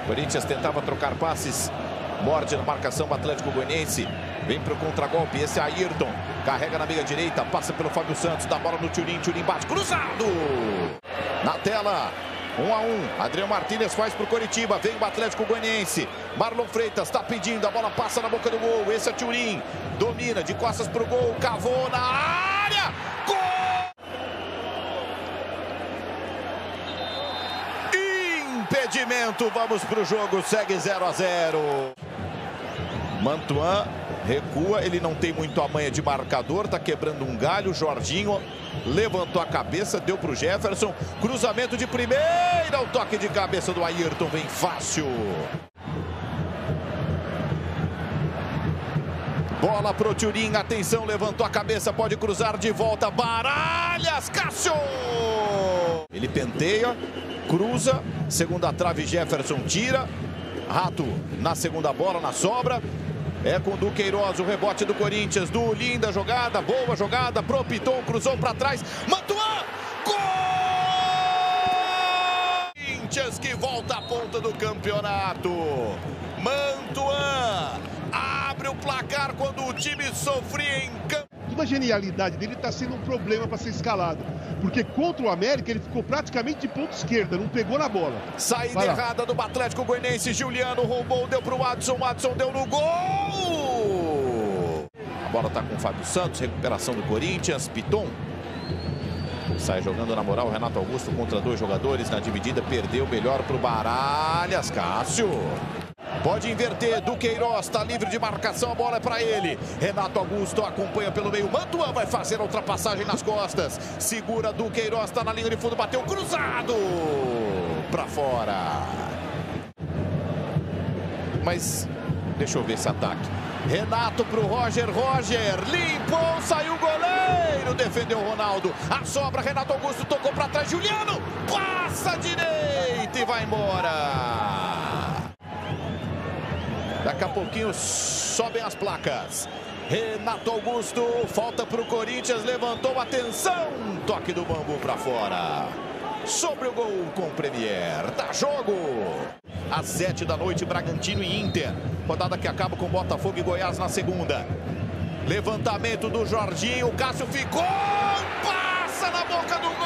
Corinthians tentava trocar passes. Morde na marcação o Atlético Goianiense. Vem para o contragolpe. Esse é Ayrton. Carrega na meia direita. Passa pelo Fábio Santos. Dá bola no Thurin. Thurin bate. Cruzado. Na tela. 1 a 1. Adriano Martínez faz para o Coritiba. Vem o Atlético Goianiense. Marlon Freitas está pedindo. A bola passa na boca do gol. Esse é Thurin. Domina de costas para o gol. Cavou na área. Gol! Impedimento. Vamos para o jogo. Segue 0 a 0. Mantuan recua, ele não tem muito a manha de marcador, tá quebrando um galho. Jorginho levantou a cabeça, deu pro Jefferson, cruzamento de primeira, o toque de cabeça do Ayrton, vem fácil. Bola pro Thurin, atenção, levantou a cabeça, pode cruzar de volta, Baralhas, Cássio! Ele penteia, cruza, segunda trave, Jefferson tira, Rato na segunda bola, na sobra. É com o Duqueiroz, o rebote do Corinthians. Linda jogada, boa jogada. Pro Piton, cruzou para trás. Mantuan! Gol! Corinthians que volta à ponta do campeonato. Mantuan abre o placar quando o time sofria em campo. Toda a genialidade dele está sendo um problema para ser escalado. Porque contra o América ele ficou praticamente de ponta esquerda, não pegou na bola. Saída errada do Atlético Goianiense. Juliano roubou, deu para o Adson. Adson deu no gol. A bola está com o Fábio Santos. Recuperação do Corinthians. Piton sai jogando na moral. Renato Augusto contra dois jogadores na dividida. Perdeu, melhor para o Baralhas. Cássio. Pode inverter, Duqueiroz está livre de marcação, a bola é para ele. Renato Augusto acompanha pelo meio, Mantuan vai fazer a ultrapassagem nas costas. Segura, Duqueiroz está na linha de fundo, bateu cruzado para fora. Mas deixa eu ver esse ataque. Renato para o Roger, limpou, saiu o goleiro, defendeu o Ronaldo. A sobra, Renato Augusto tocou para trás, Juliano passa direita e vai embora. Daqui a pouquinho sobem as placas. Renato Augusto, falta para o Corinthians, levantou, atenção, toque do bambu para fora. Sobre o gol com o Premier, dá jogo. Às 7 da noite, Bragantino e Inter. Rodada que acaba com Botafogo e Goiás na segunda. Levantamento do Jorginho, Cássio ficou, passa na boca do gol.